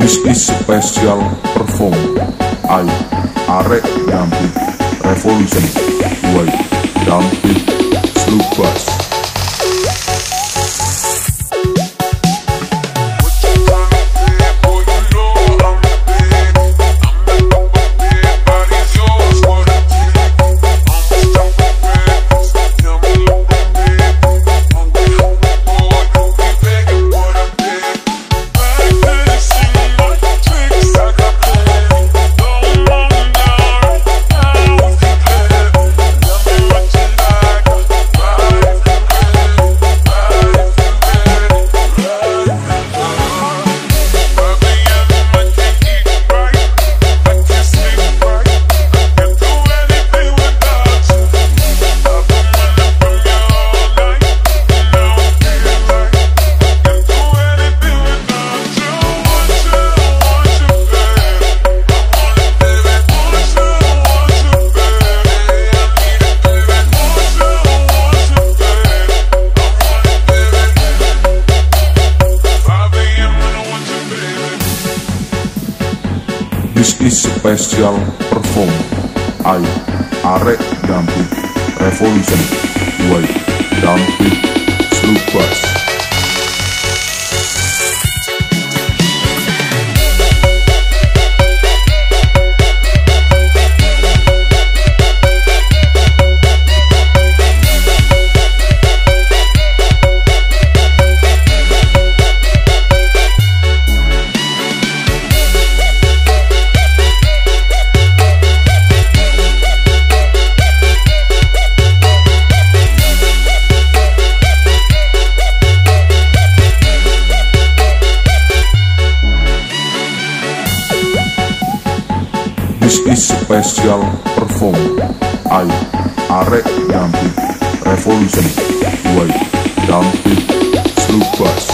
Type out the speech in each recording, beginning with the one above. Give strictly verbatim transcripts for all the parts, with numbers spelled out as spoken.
This is special perform I Arek Dampit Revolution by Dampit Slubas. This is special perform I Arek Dampit Revolution by Dampit Slubas. This is special perform I Arek Dampit Revolution by Dampit Slubas.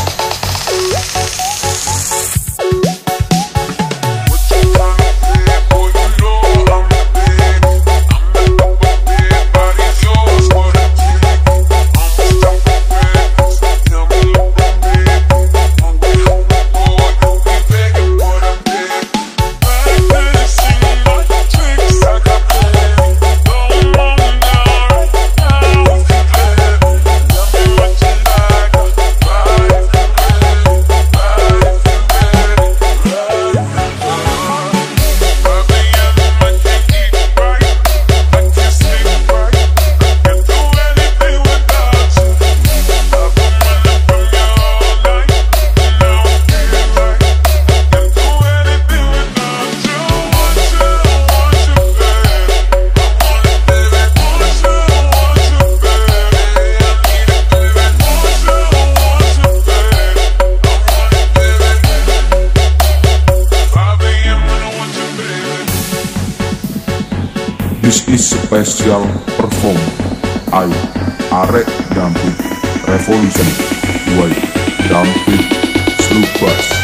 This is special perform I Arek Dampit Revolution by Dampit Slubas.